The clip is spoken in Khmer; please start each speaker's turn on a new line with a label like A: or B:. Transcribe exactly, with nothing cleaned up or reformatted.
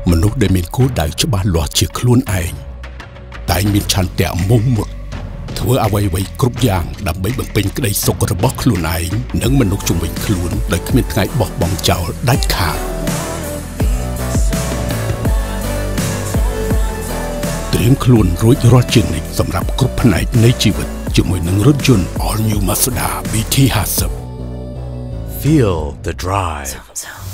A: មនុស្សដែលមានគោលដៅច្បាស់លាស់ជាខ្លួនឯងតែមានឆន្ទៈមុំមុតធ្វើអ្វីៗគ្រប់យ៉ាងដើម្បីបំពេញក្តីសុខរបស់ខ្លួនឯងនិងមនុស្សជុំវិញខ្លួនដោយគ្មានថ្ងៃបោះបង់ចោលដាច់ខាតត្រៀមខ្លួនរួចរាល់ជានិច្ចសម្រាប់គ្រប់ផ្នែកនៃជីវិតជាមួយនឹងរថយន្ត All New Mazda ប៊ី ធី ห้าสิบ
B: Feel the drive